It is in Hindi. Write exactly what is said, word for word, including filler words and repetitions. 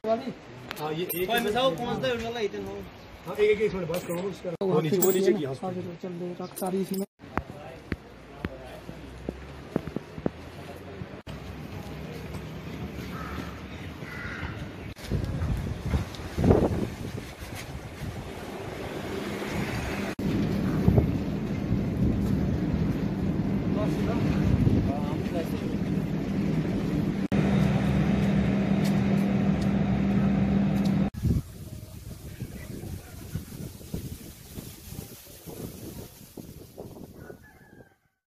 हाँ ये एक कौन सा है वाला इतना। हाँ एक एक मिनट बात करो उसका। वो नीचे वो नीचे की चल दे रख सारी इसमें।